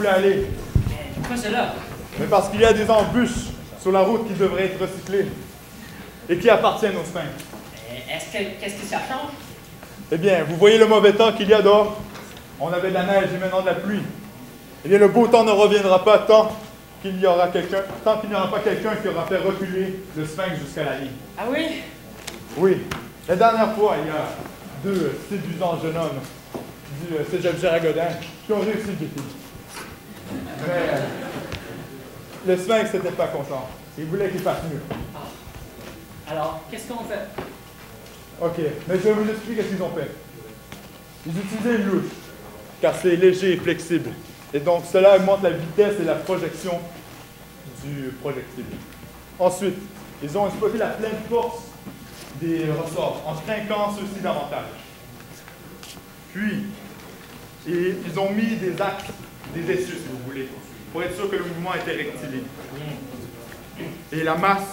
voulez aller? Mais pourquoi cela? Mais parce qu'il y a des embûches sur la route qui devraient être recyclées et qui appartiennent au sphinx. Qu'est-ce que ça change? Eh bien, vous voyez le mauvais temps qu'il y a dehors? On avait de la neige et maintenant de la pluie. Eh bien, le beau temps ne reviendra pas tant qu'il n'y aura pas quelqu'un qui aura fait reculer le sphinx jusqu'à la ligne. Ah oui? Oui. La dernière fois, il y a deux séduisants jeunes hommes du cégep Gérard-Godin qui ont réussi le défi. Mais le sphinx n'était pas content. Il voulait qu'il fasse mieux. Alors, qu'est-ce qu'on fait? Ok, mais je vais vous expliquer ce qu'ils ont fait. Ils utilisaient une louche, car c'est léger et flexible. Et donc, cela augmente la vitesse et la projection du projectile. Ensuite, ils ont exploité la pleine force des ressorts en trinquant ceux-ci davantage. Puis, ils ont mis des axes, des essieux, si vous voulez, pour être sûr que le mouvement était rectiligne. Et la masse,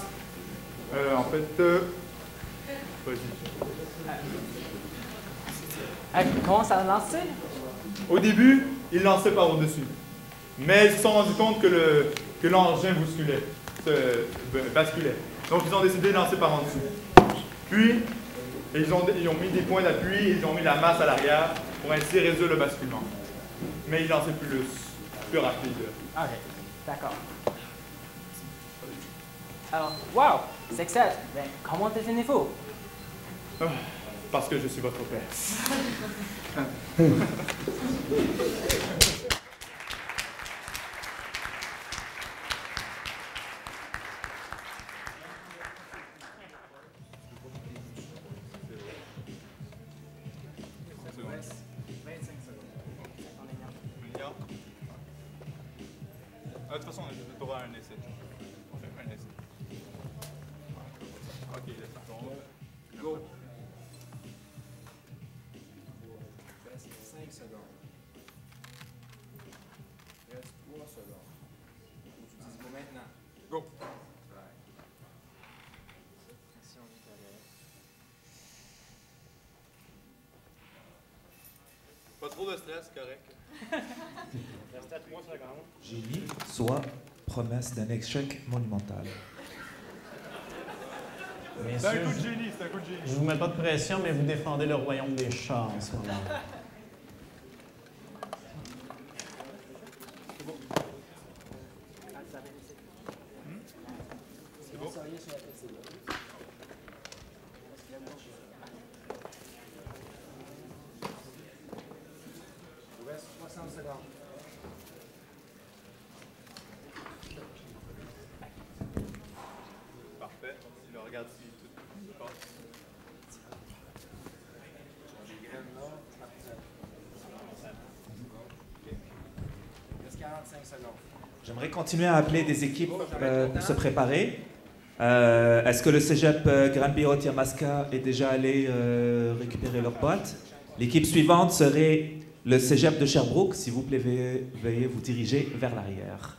Comment ça a lancé? au début, ils lançaient par au-dessus. Mais ils se sont rendus compte que l'engin basculait. Donc, ils ont décidé de lancer par en dessous. Puis, ils ont mis des points d'appui et ils ont mis la masse à l'arrière pour ainsi réduire le basculement. Mais ils lançaient plus rapide. Ok, d'accord. Alors, wow, c'est excellent. Ben, comment devenez-vous? Parce que je suis votre père. De toute façon, on a droit à un essai. On fait un essai. Ok, laisse tomber. Go. Il reste 5 secondes. Il reste 3 secondes. Tu utilises le mot maintenant. Go. Ouais. Si on est correct. Pas trop de stress, correct. Reste à 3 secondes. Génie, soit promesse d'un échec monumental. C'est un Messieurs, coup de génie, c'est un coup de génie. je vous mets pas de pression, mais vous défendez le royaume des chats en ce moment. C'est bon? Il reste 60 secondes. Parfait. Tu le regardes si tout passe. J'ai graines là. Il reste 45 secondes. J'aimerais continuer à appeler des équipes pour se préparer. Est-ce que le cégep Granby-Yamaska est déjà allé récupérer leur boîte? L'équipe suivante serait le cégep de Sherbrooke. S'il vous plaît, veuillez vous diriger vers l'arrière.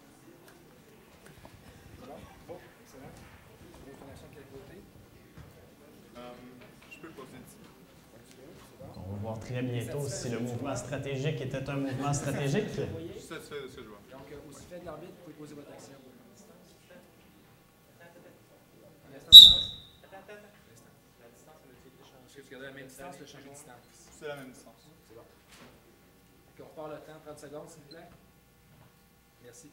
Je peux le poser ici. On va voir très bientôt si le mouvement stratégique était un mouvement stratégique. Je suis satisfait de ce que je vois. Donc, aussi fait de l'arbitre, vous pouvez poser votre action. En instant de distance. La distance, elle a été changée. Parce que tu gardais la même distance, tu as changé de distance. C'est la même distance. C'est bon. Donc, on repart le temps, 30 secondes, s'il vous plaît. Merci.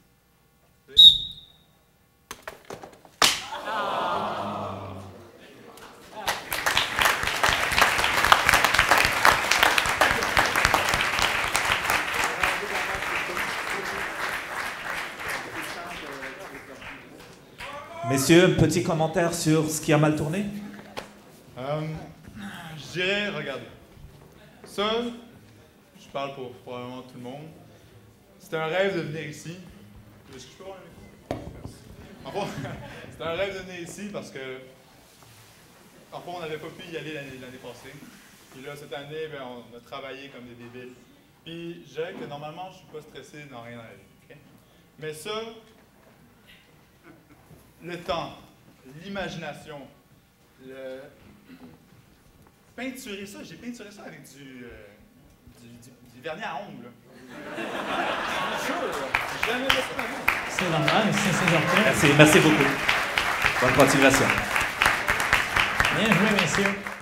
Messieurs, un petit commentaire sur ce qui a mal tourné? Je dirais, regardez. Ça, je parle pour probablement tout le monde. C'était un rêve de venir ici. Est-ce que je peux avoir un micro? Merci. Enfin, c'était un rêve de venir ici parce que, enfin, on n'avait pas pu y aller l'année passée. Puis là, cette année, ben, on a travaillé comme des débiles. Puis, je dirais que normalement, je suis pas stressé dans rien dans la vie. Okay? Mais ça, le temps, l'imagination, peinturer ça, j'ai peinturé ça avec du vernis à ongles. C'est normal, c'est ses orteils. Merci beaucoup. Bonne continuation. Bien joué, messieurs.